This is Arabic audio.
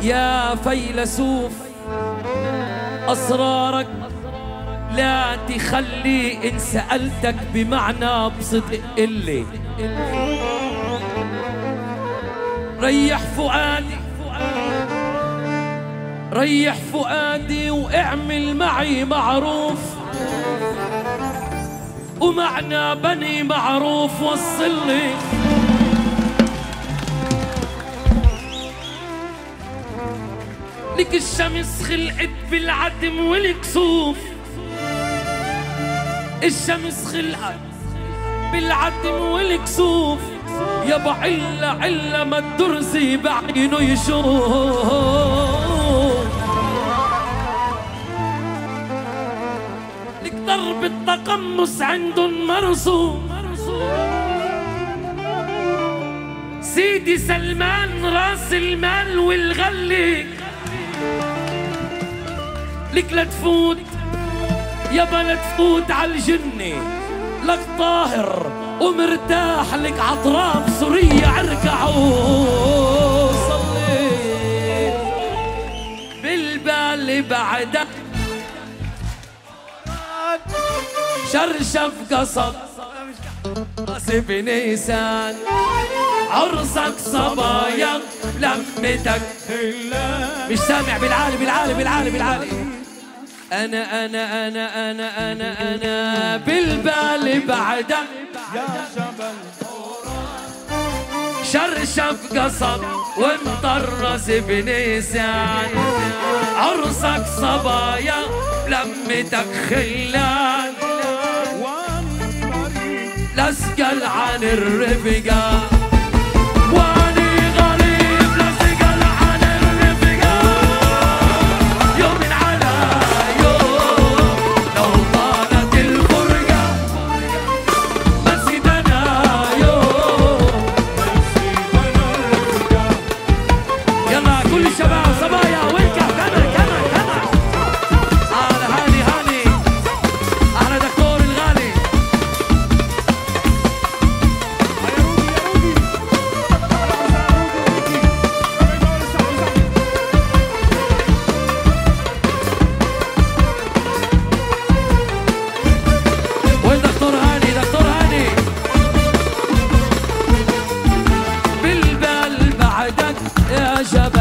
يا فيلسوف أسرارك لا تخلي إن سألتك بمعنى بصدق اللي ريح فؤادي، ريح فؤادي واعمل معي معروف، ومعنى بني معروف وصلني. لك الشمس خلقت بالعدم والكسوف، الشمس خلقت بالعدم والكسوف، يابا علا ما الدرزي بعينه يشوف. لك ضرب التقمص عندن مرسوم، سيدي سلمان راس المال والغلي. لك لا تفوت يابا لا تفوت عالجنة، لك طاهر ومرتاح، لك عطراف سورية عركعوا. صلي بالبال بعدك شرشف قصب راس بنيسان، عرسك صبايا لمتك. مش سامع بالعالي بالعالي بالعالي بالعالي. أنا أنا أنا أنا أنا أنا بالبال بعدك يا جبل شرشف قصب ومطرز بنيسان، عرسك صبايا لمتك خلان، لاسقل عن الرفقة. بالبال بعدك يا جبل